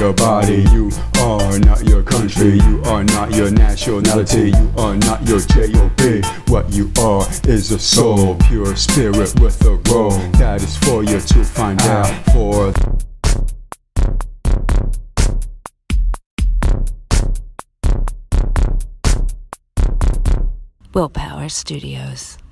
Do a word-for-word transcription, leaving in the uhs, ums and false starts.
your body. You are not your country, you are not your nationality, you are not your job. What you are is a soul, pure spirit with a role. That is for you to find out. For Willpower Studios.